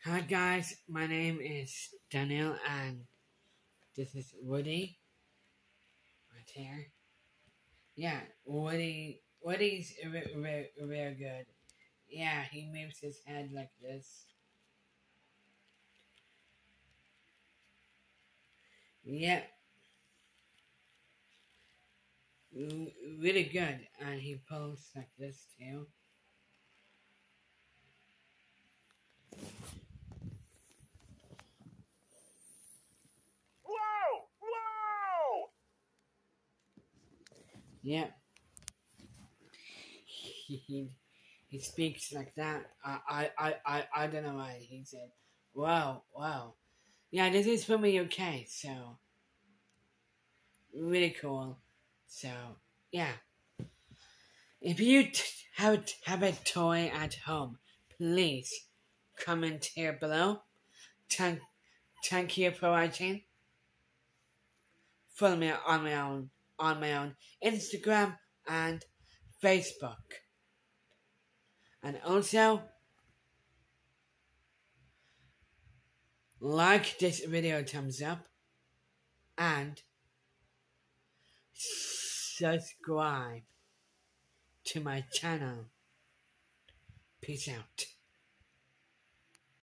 Hi guys, my name is Daniel and this is Woody right here. Yeah, Woody's real good. Yeah, he moves his head like this. Yeah, really good. And he poses like this too. Whoa! Whoa! Yeah, he he speaks like that. I don't know why he said, "Wow, wow." Yeah, this is from the UK, so really cool. So yeah. If you have a toy at home, please comment here below. Thank, thank you for watching. Follow me on my own Instagram and Facebook. And also like this video thumbs up and subscribe to my channel. Peace out.